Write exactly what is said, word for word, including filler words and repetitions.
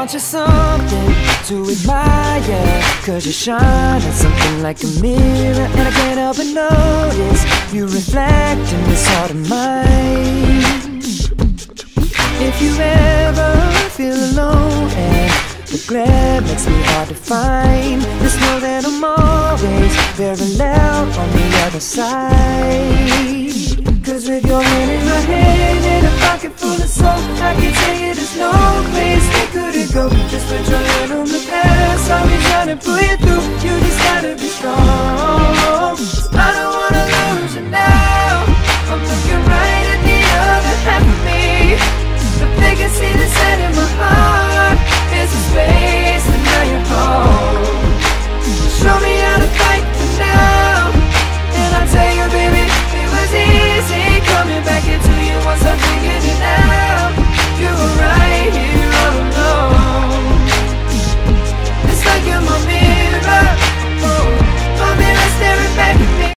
want you something to admire, cause you shine at something like a mirror, and I can't help but notice you reflect in this heart of mine. If you ever feel alone and the glare makes me hard to find, just know that I'm always parallel on the other side. Cause with your hand in my hand and a pocket full of soap, I can tell you there's no place we couldn't go. Just put your hand on the past, I'll be trying to pull you through. You just gotta be strong.